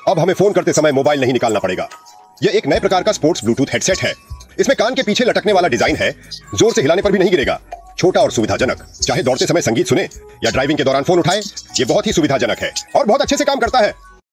अब हमें फोन करते समय मोबाइल नहीं निकालना पड़ेगा। यह एक नए प्रकार का स्पोर्ट्स ब्लूटूथ हेडसेट है। इसमें कान के पीछे लटकने वाला डिजाइन है, जोर से हिलाने पर भी नहीं गिरेगा। छोटा और सुविधाजनक, चाहे दौड़ते समय संगीत सुने या ड्राइविंग के दौरान फोन उठाए, ये बहुत ही सुविधाजनक है और बहुत अच्छे से काम करता है।